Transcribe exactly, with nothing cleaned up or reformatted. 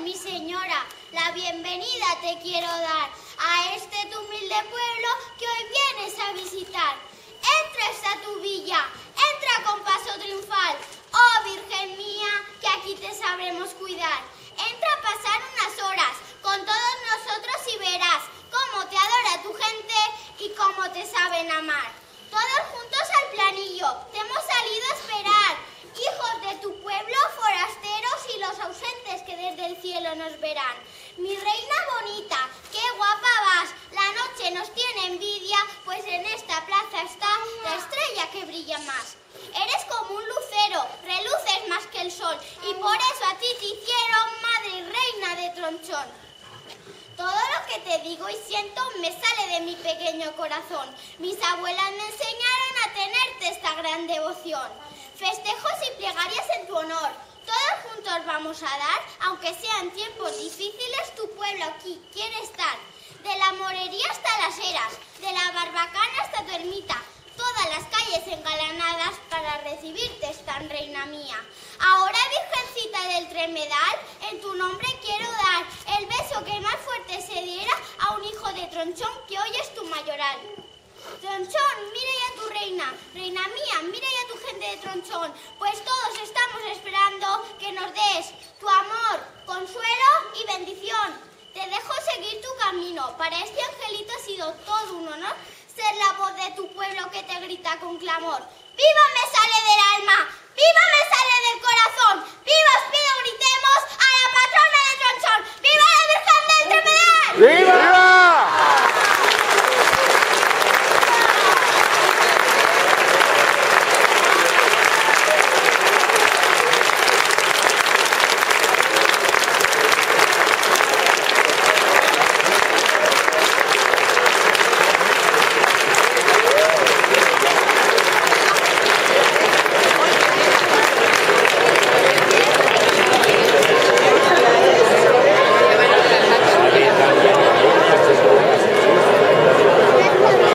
mi señora, la bienvenida te quiero dar a este tu humilde pueblo que hoy vienes a visitar. Entra hasta tu villa, entra con paso triunfal, oh Virgen mía, que aquí te sabremos cuidar. Entra a pasar unas horas con todos nosotros y verás cómo te adora tu gente y cómo te saben amar. Todos juntos al planillo, te hemos salido a esperar, hijos de tu pueblo, forasteros y los ausentes que desde el cielo nos verán. Mi reina bonita, qué guapa vas, la noche nos tiene envidia, pues en esta plaza está la estrella que brilla más. Eres como un lucero, reluces más que el sol, y por eso a ti te hicieron madre y reina de Tronchón. Todo lo que te digo y siento me sale de mi pequeño corazón. Mis abuelas me enseñaron a tenerte esta gran devoción. Festejos y plegarias en tu honor, todos juntos vamos a dar, aunque sean tiempos difíciles, tu pueblo aquí quiere estar. De la morería hasta las eras, de la barbacana hasta tu ermita, todas las calles engalanadas para recibirte están, reina mía. Ahora, Virgencita del Tremedal, en tu nombre quiero dar el beso que más fuerte se diera a un hijo de Tronchón que hoy es tu mayoral. Tronchón, mira ya tu reina, reina mía, mira ya tu gente de Tronchón, pues todos